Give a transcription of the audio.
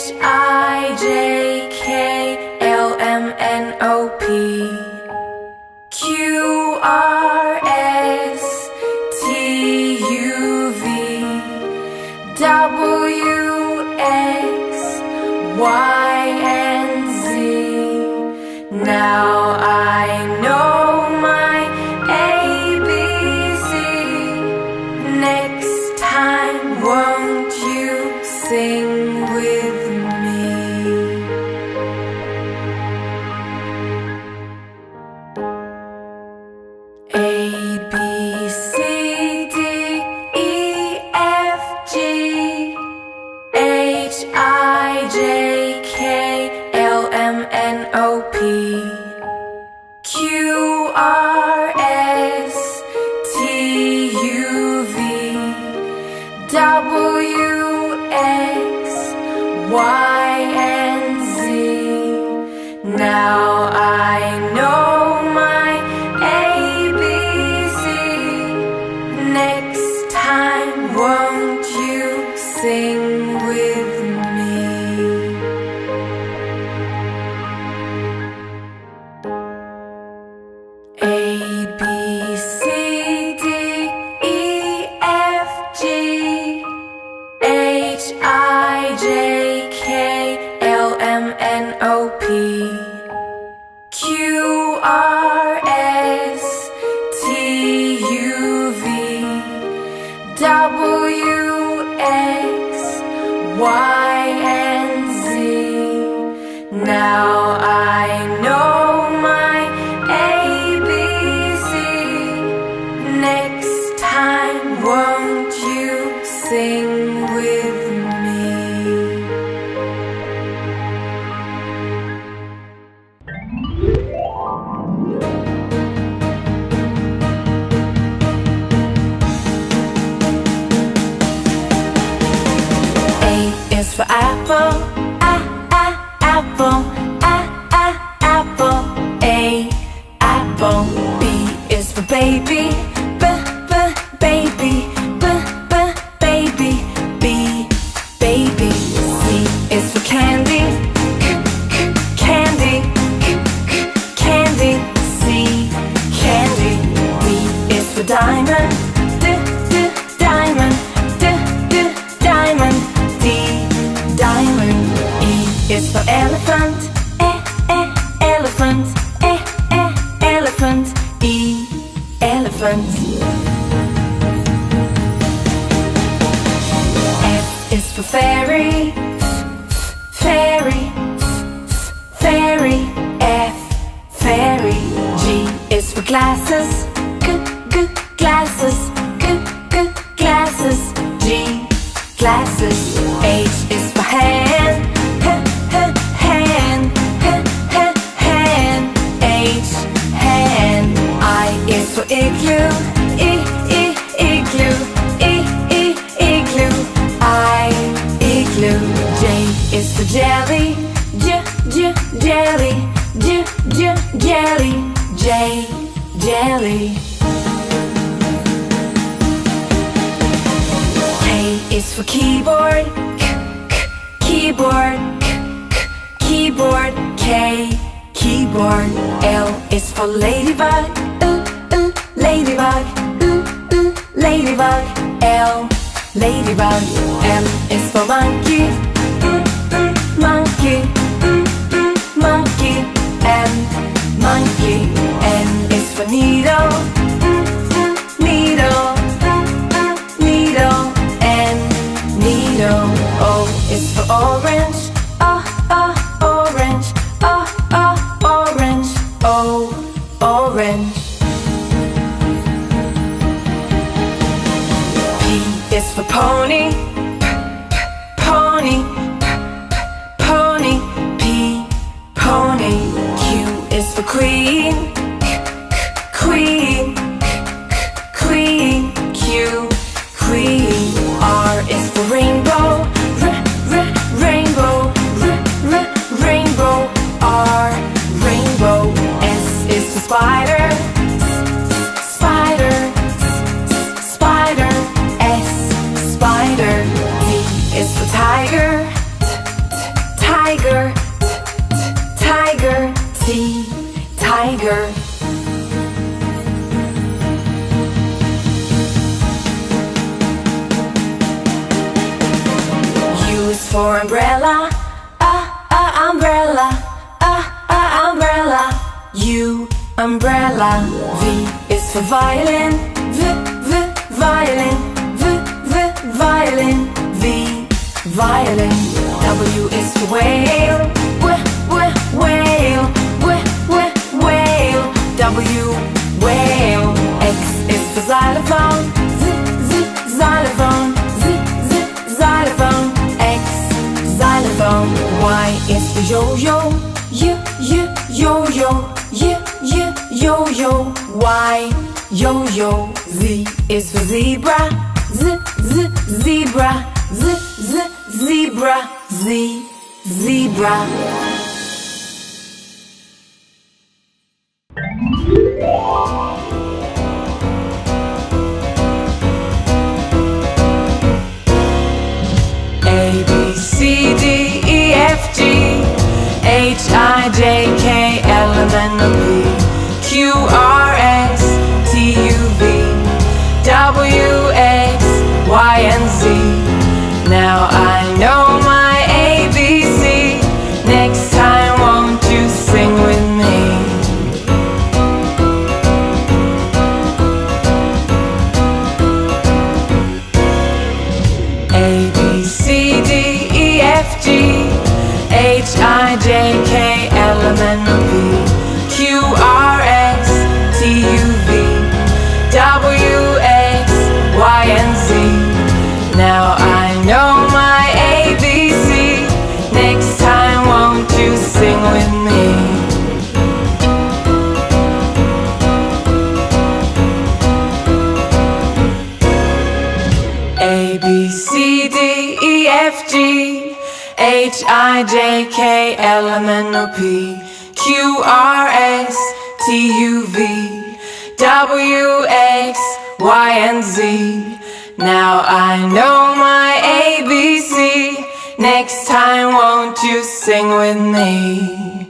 H-I-J-K-L-M-N-O-P Q-R-S-T-U-V W-X-Y-N-Z. Now I know my ABC. Next time, won't you sing with me? A, B, C, D, E, F, G, H, I, J, K, L, M, N, O, P Q, R, S, T, U, V W, X, Y, and Z. Now I know my ABC. Next time, won't you sing with me? A, B, C, D, E, F, G, H, I, J, K, L, M, N, O, P Q, R, S, T, U, V W, X, Y, and Z. Now I know my ABC. Next time, won't you sing with me? A is for apple, apple, apple. A, apple. B is for baby, baby, baby. B, baby. C is for candy, candy, candy. C, candy. D is for diamond, diamond, diamond. D, diamond. E is for elephant, elephant, elephant. E, elephant. F is for fairy, fairy, fairy. F, fairy. G is for glasses, glasses, glasses. G, glasses. H is for hand, hand, hand. H, hand. I is for igloo, igloo, igloo. I, igloo. J is for jelly, jelly, jelly. J, jelly. K is for keyboard, keyboard, keyboard. K, keyboard. L is for ladybug, ladybug, ladybug. L, ladybug. M is for monkey, monkey, monkey. M, monkey. N is for needle, needle, needle. N, needle. O is for orange, orange, orange. O, orange. P is for pony, pony, pony. P, pony. Q is for queen, queen, queen. Q, queen. R is for rainbow, rainbow, rainbow. R, rainbow. S is for spider, spider, spider. S, spider. T is for tiger, tiger, tiger, T, tiger. U is for umbrella, umbrella, umbrella. U, umbrella. V is for violin, violin, violin. V, violin. W is for whale, whale, whale. W, whale. X is for xylophone, xylophone, xylophone. X, xylophone. Y is for yo-yo, yo-yo, yo-yo. Y, yo-yo. Z is for zebra, zebra, zebra. Z, zebra. A, B, C, D, E, F, G, H, I, J, K, L, M, N, O, P, Q, R, S, T, U, V, W, X, Y, and Z. Now I know my ABC. Next time won't you sing with me? A, B, C, D, E, F, G, H, I, J, K, L, M, N, O, P, Q, R, S, T, U, V, W, X, Y, and Z. Now I know my ABC. Next time won't you sing with me? A, B, C, D, E, F, G, H, I, J, K, L, M, N, O, P, Q, R, S, T, U, V, W, X, Y, and Z. Now I know my ABC. Next time won't you sing with me?